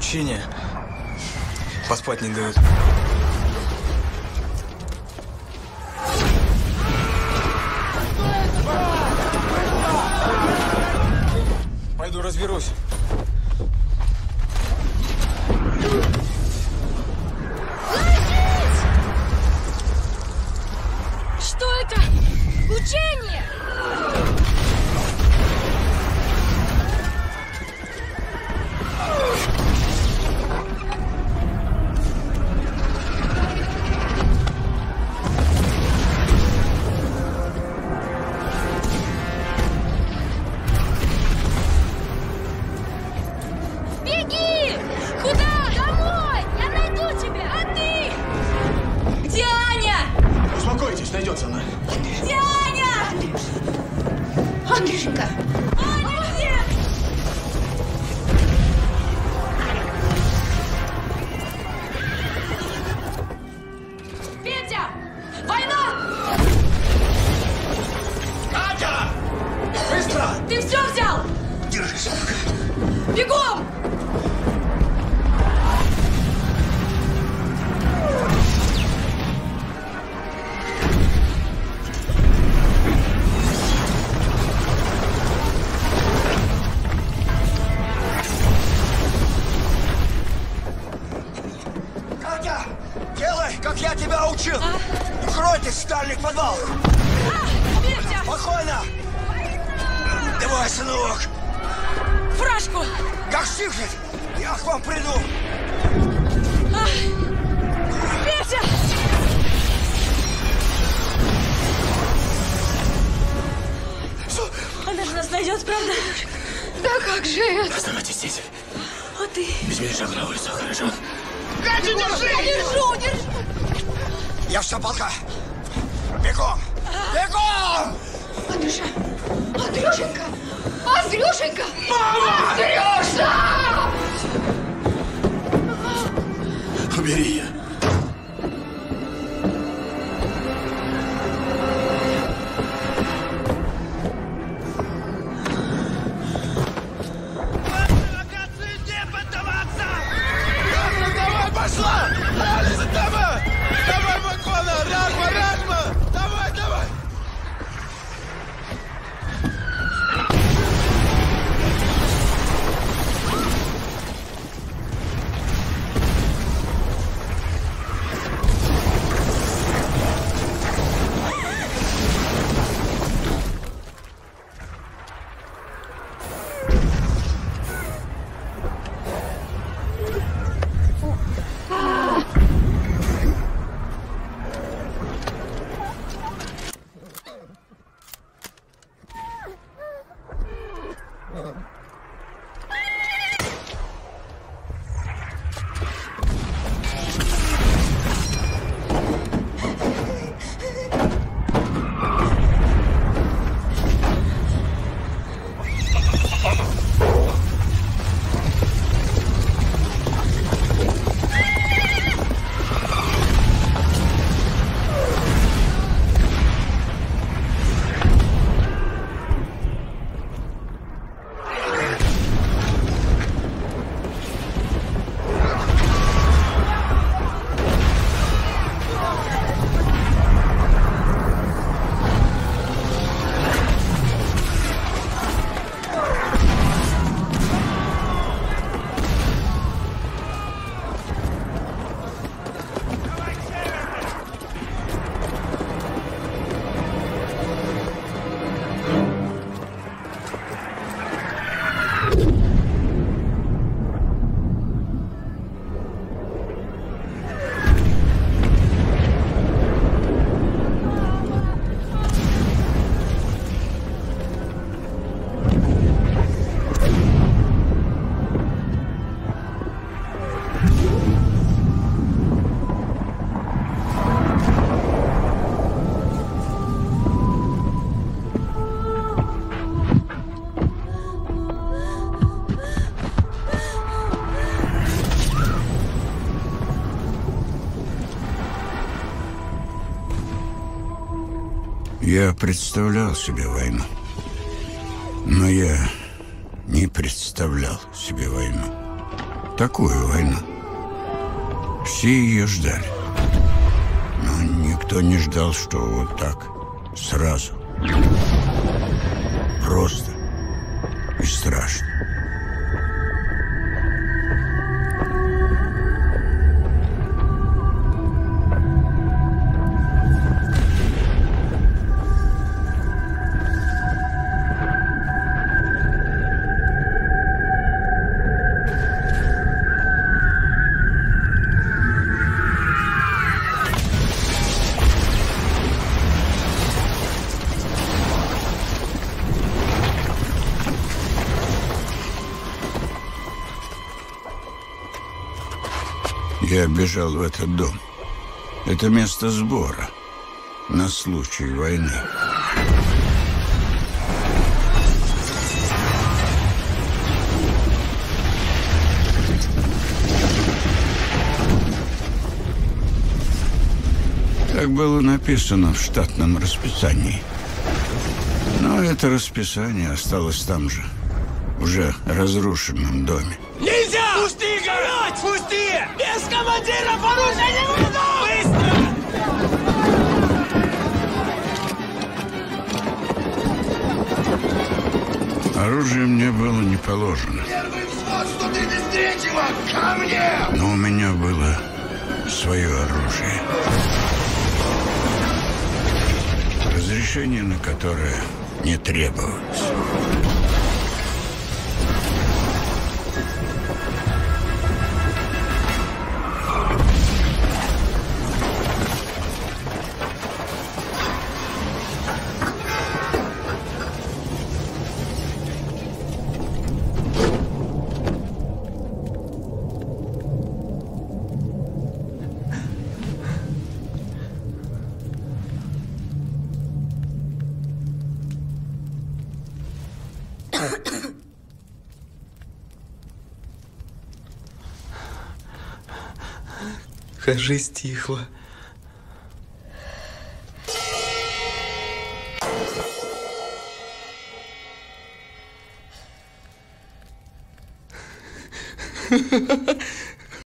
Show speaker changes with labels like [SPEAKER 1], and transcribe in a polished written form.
[SPEAKER 1] учения. Поспать не дают. Пойду разберусь.
[SPEAKER 2] Что это? Учение! Беги! Куда? Домой! Я найду тебя! А ты? Где Аня?
[SPEAKER 3] Успокойтесь, найдется она.
[SPEAKER 2] Где Аня?
[SPEAKER 4] Андрюшенька!
[SPEAKER 2] Аня где? Петя! Война!
[SPEAKER 3] Катя! Быстро!
[SPEAKER 2] Ты все взял?
[SPEAKER 3] Держись.
[SPEAKER 2] Бегом!
[SPEAKER 3] Катя! Делай, как я тебя учил! Укройтесь в дальних подвалах!
[SPEAKER 2] Петя!
[SPEAKER 3] Спокойно! Давай, сынок!
[SPEAKER 2] Фуражку!
[SPEAKER 3] Как стихнет, я к вам приду!
[SPEAKER 2] Петя! Она же нас найдет, правда?
[SPEAKER 4] Да как же это?
[SPEAKER 3] Оставайтесь здесь.
[SPEAKER 2] А ты?
[SPEAKER 3] Без меня шаг на улицу, хорошо?
[SPEAKER 2] Катя, держи! Держу!
[SPEAKER 3] Я все полка! Бегом! Бегом!
[SPEAKER 4] Андрюша! Андрюшенька! Андрюшенька!
[SPEAKER 3] Мама!
[SPEAKER 4] Андрюша!
[SPEAKER 3] Убери ее. Давай, пошла! Алиса, давай! Давай, Макона! Ражма! Давай, давай!
[SPEAKER 5] Я представлял себе войну, но я не представлял себе войну. такую войну. Все ее ждали. Но никто не ждал, что вот так, сразу. Просто и страшно. Я бежал в этот дом. Это место сбора на случай войны. Так было написано в штатном расписании. Но это расписание осталось там же, уже разрушенном доме.
[SPEAKER 3] Нельзя! Пусти, город! Пусти! Без командира оружия не выйду! Быстро!
[SPEAKER 5] Оружие мне было не положено.
[SPEAKER 3] Первый взвод 133-го! Ко мне!
[SPEAKER 5] Но у меня было свое оружие. Разрешение на которое не требовалось.
[SPEAKER 1] Кажись, стихло.